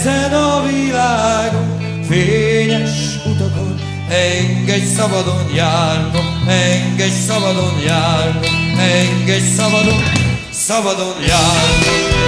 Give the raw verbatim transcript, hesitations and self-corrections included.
ezen a világon, fényes utakon, engedj szabadon járnom, engedj szabadon járnom, engedj szabadon, szabadon járnom.